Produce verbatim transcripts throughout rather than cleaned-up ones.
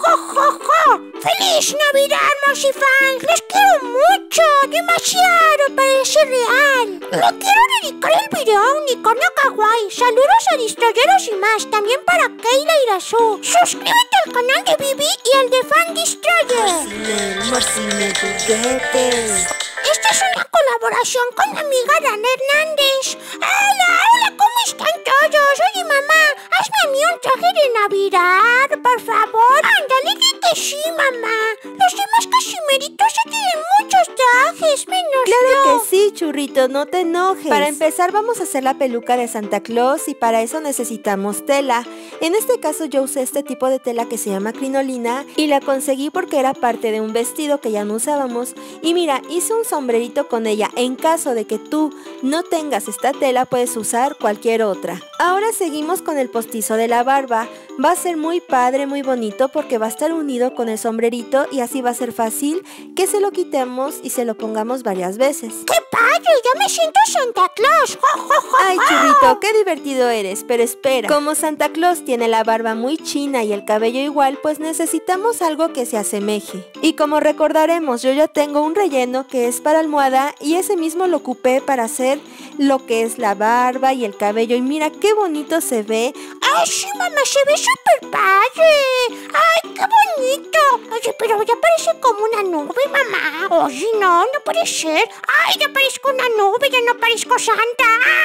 ¡Jo, jo, jo! ¡Feliz Navidad, Morsifans! ¡Los quiero mucho! ¡Demasiado para ser real! Le quiero dedicar el video a Unicornio Kawaii. Saludos a Destroyeros y más. También para Keila Irasu. Suscríbete al canal de Bibi y al de Fan Destroyer. Morcine, Morcine, juguetes. Esta es una colaboración con mi amiga Dan Hernández. ¡Hola, hola! ¿Cómo están todos? Oye, mamá, hazme a mí un traje de Navidad, por favor. Ándale, di que sí, mamá. Los demás casimeritos se tienen muchos trajes, menos Claro yo. que sí, churrito, no te enojes. Para empezar vamos a hacer la peluca de Santa Claus y para eso necesitamos tela. En este caso yo usé este tipo de tela que se llama crinolina y la conseguí porque era parte de un vestido que ya no usábamos. Y mira, hice un sombrerito con ella. En caso de que tú no tengas esta tela, puedes usar cualquier otra. Ahora seguimos con el postizo de la barba. Va a ser muy padre, muy bonito porque va a estar unido con el sombrerito y así va a ser fácil que se lo quitemos y se lo pongamos varias veces. ¡Qué padre! ¡Ya me siento Santa Claus! ¡Jo, jo, jo! Ay, churrito, qué divertido eres, pero espera. Como Santa Claus tiene la barba muy china y el cabello igual, pues necesitamos algo que se asemeje. Y como recordaremos, yo ya tengo un relleno que es para almohada y ese mismo lo ocupé para hacer lo que es la barba y el cabello. Y mira qué bonito se ve. ¡Ay, sí, mamá! ¡Se ve súper padre! ¡Ay, qué bonito! Oye, pero ya parece como una nube, mamá. Oye, no, no puede ser. ¡Ay, ya parezco una nube! ¡Ya no parezco Santa!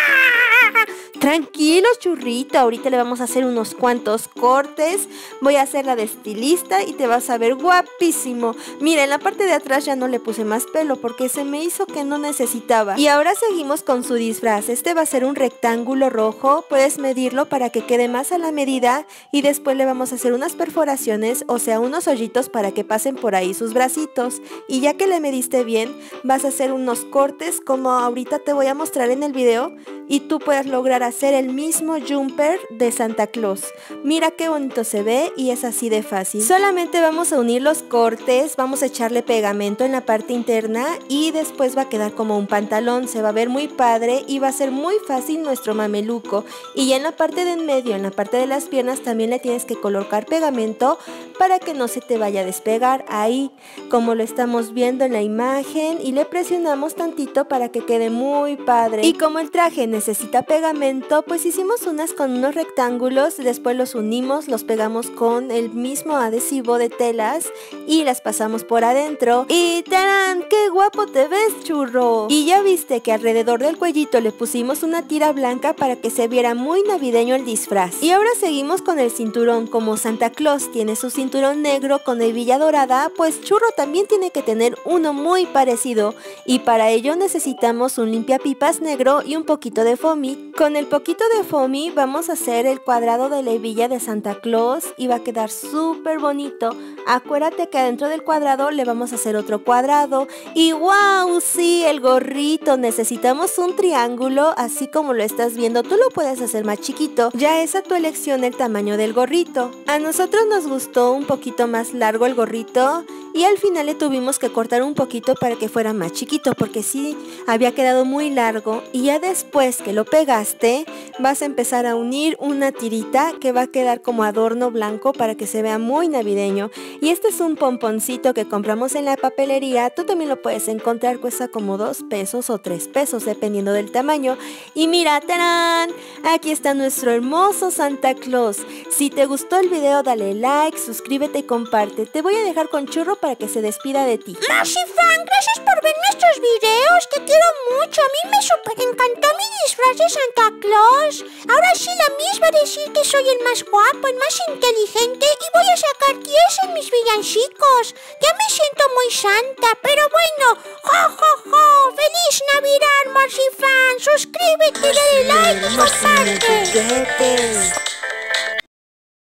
¡Ah! Tranquilos, churrito, ahorita le vamos a hacer unos cuantos cortes. Voy a hacer la de estilista y te vas a ver guapísimo. Mira, en la parte de atrás ya no le puse más pelo porque se me hizo que no necesitaba. Y ahora seguimos con su disfraz. Este va a ser un rectángulo rojo. Puedes medirlo para que quede más a la medida y después le vamos a hacer unas perforaciones, o sea, unos hoyitos para que pasen por ahí sus bracitos. Y ya que le mediste bien, vas a hacer unos cortes como ahorita te voy a mostrar en el video y tú puedes lograr hacer el mismo jumper de Santa Claus. Mira qué bonito se ve y es así de fácil. Solamente vamos a unir los cortes, vamos a echarle pegamento en la parte interna y después va a quedar como un pantalón. Se va a ver muy padre y va a ser muy fácil nuestro mameluco. Y ya en la parte de en medio, en la parte de las piernas también le tienes que colocar pegamento para que no se te vaya a despegar ahí, como lo estamos viendo en la imagen, y le presionamos tantito para que quede muy padre. Y como el traje necesita pegamento, pues hicimos unas con unos rectángulos, después los unimos, los pegamos con el mismo adhesivo de telas y las pasamos por adentro y ¡tarán! ¡Qué guapo te ves, churro! Y ya viste que alrededor del cuellito le pusimos una tira blanca para que se viera muy navideño el disfraz. Y ahora seguimos con el cinturón. Como Santa Claus tiene su cinturón negro con hebilla dorada, pues churro también tiene que tener uno muy parecido y para ello necesitamos un limpiapipas negro y un poquito de foamy. Con el poquito de foamy vamos a hacer el cuadrado de la hebilla de Santa Claus y va a quedar súper bonito. Acuérdate que adentro del cuadrado le vamos a hacer otro cuadrado y wow, sí, el gorrito. Necesitamos un triángulo así como lo estás viendo. Tú lo puedes hacer más chiquito, ya es a tu elección el tamaño del gorrito. A nosotros nos gustó un poquito más largo el gorrito y al final le tuvimos que cortar un poquito para que fuera más chiquito porque sí había quedado muy largo. Y ya después que lo pegaste vas a empezar a unir una tirita que va a quedar como adorno blanco para que se vea muy navideño. Y este es un pomponcito que compramos en la papelería. Tú también lo puedes encontrar, cuesta como dos pesos o tres pesos dependiendo del tamaño. Y mira, ¡tarán! Aquí está nuestro hermoso Santa Claus. Si te gustó el video dale like, suscríbete y comparte. Te voy a dejar con Churro para que se despida de ti. Morsifan, gracias por ver nuestros videos. Te quiero mucho. A mí me super encantó mi disfraz de Santa Claus. Ahora sí la misma decir que soy el más guapo, el más inteligente y voy a sacar diez en mis villancicos. Ya me siento muy santa, pero bueno, ¡jo, jo, jo! ¡Feliz Navidad, Morsifan! Suscríbete, dale like y comparte.